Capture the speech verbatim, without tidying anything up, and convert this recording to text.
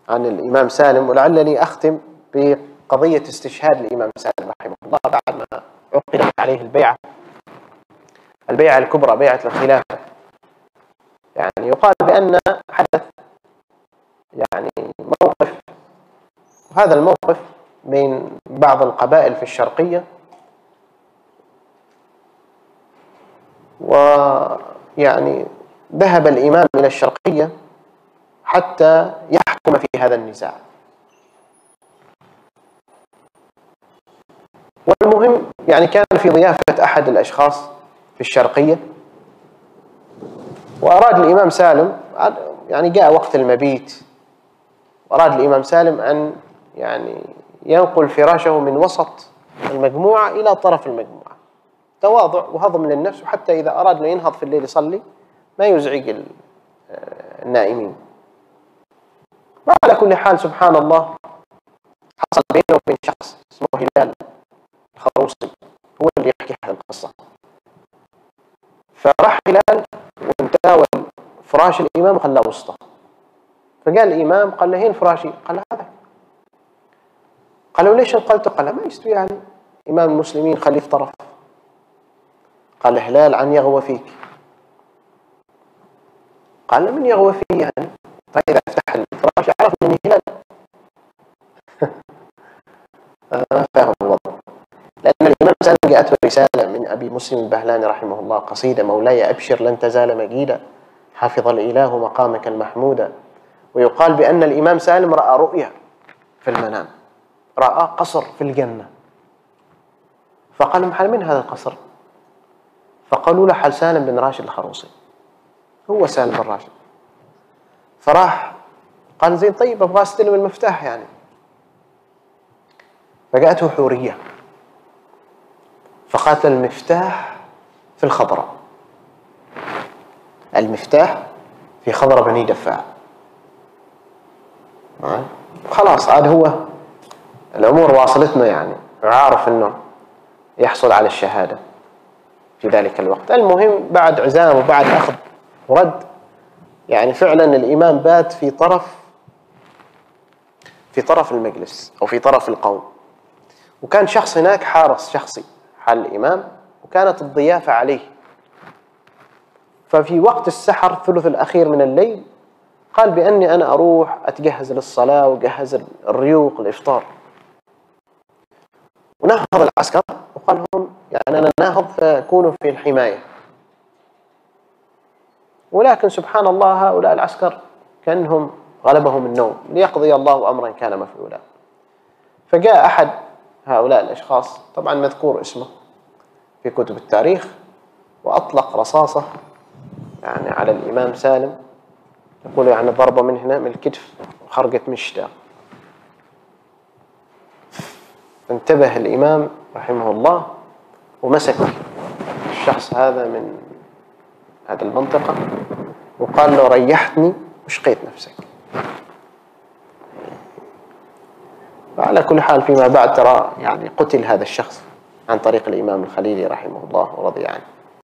عن الإمام سالم، ولعلني أختم بقضية استشهاد الإمام سالم رحمه الله بعد ما عقدت عليه البيعة البيعة الكبرى، بيعة الخلافة. يعني يقال بأن حدث يعني موقف، وهذا الموقف بين بعض القبائل في الشرقية، ويعني ذهب الإمام إلى الشرقية حتى يحكم في هذا النزاع. والمهم يعني كان في ضيافة أحد الأشخاص في الشرقية، وأراد الإمام سالم، يعني جاء وقت المبيت، وأراد الإمام سالم أن يعني ينقل فراشه من وسط المجموعة إلى طرف المجموعة، تواضع وهضم للنفس، وحتى إذا أراد أن ينهض في الليل يصلي ما يزعج النائمين. وعلى كل حال سبحان الله حصل بينه وبين شخص اسمه هلال الخروصي، هو اللي يحكي هذه القصة. فراح هلال وتناول فراش الإمام وخلاه وسطه، فقال الإمام، قال له هين فراشي؟ قال هذا. قال له ليش انقلته؟ قال ما يستوي يعني إمام المسلمين، خليه في طرف. قال هلال عن يغوى فيك. قال من يغوى فيه يعني؟ فإذا افتح الفراش عرف من هلال. ما فاهم الوضع، لأن الإمام سالم جاءته رسالة من أبي مسلم البهلاني رحمه الله، قصيدة: مولاي أبشر لن تزال مجيدا، حفظ الإله مقامك المحمودا. ويقال بأن الإمام سالم رأى رؤيا في المنام، رأى قصر في الجنة، فقال لهم: هل من هذا القصر؟ فقالوا له: حل سالم بن راشد الخروصي، هو سالم بن راشد. فراح قال: زين طيب أبغى أستلم المفتاح يعني. فجاءته حورية فقالت: المفتاح في الخضراء، المفتاح في خضراء بني دفاع. خلاص عاد هو الأمور واصلتنا، يعني عارف أنه يحصل على الشهادة في ذلك الوقت. المهم بعد عزام وبعد أخذ ورد، يعني فعلا الإمام بات في طرف في طرف المجلس أو في طرف القوم، وكان شخص هناك حارس شخصي حال الإمام، وكانت الضيافة عليه. ففي وقت السحر الثلث الأخير من الليل قال بأني أنا أروح أتجهز للصلاة وجهز الريوق الإفطار. ونهض العسكر وقال لهم: يعني أنا ناهض فكونوا في الحماية. ولكن سبحان الله هؤلاء العسكر كأنهم غلبهم النوم، ليقضي الله أمرا كان مفعولا. فجاء أحد هؤلاء الأشخاص، طبعا مذكور اسمه في كتب التاريخ، وأطلق رصاصة يعني على الإمام سالم، يقول يعني ضربة من هنا من الكتف وخرجت من الشتاء. فانتبه الإمام رحمه الله ومسك الشخص هذا من هذه المنطقة وقال له: ريحتني وشقيت نفسك. وعلى كل حال فيما بعد ترى يعني قتل هذا الشخص عن طريق الإمام الخليلي رحمه الله ورضي عنه.